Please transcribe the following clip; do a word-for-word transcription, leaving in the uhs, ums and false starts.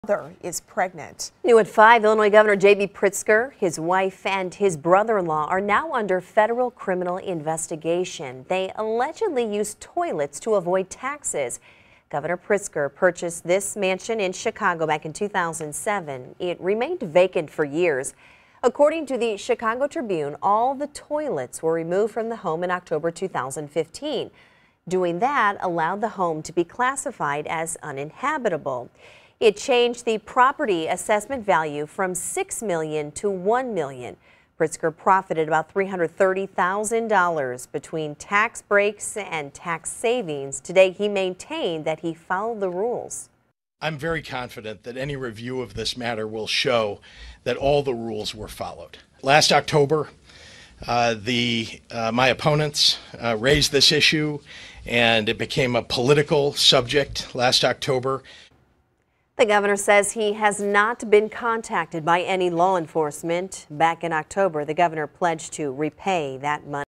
Mother is pregnant. New at five, Illinois Governor J B Pritzker, his wife, and his brother-in-law are now under federal criminal investigation. They allegedly used toilets to avoid taxes. Governor Pritzker purchased this mansion in Chicago back in two thousand seven. It remained vacant for years. According to the Chicago Tribune, all the toilets were removed from the home in October two thousand fifteen. Doing that allowed the home to be classified as uninhabitable. It changed the property assessment value from six million dollars to one million dollars. Pritzker profited about three hundred thirty thousand dollars between tax breaks and tax savings. Today, he maintained that he followed the rules. I'm very confident that any review of this matter will show that all the rules were followed. Last October, uh, the uh, my opponents uh, raised this issue, and it became a political subject last October. The governor says he has not been contacted by any law enforcement. Back in October, the governor pledged to repay that money.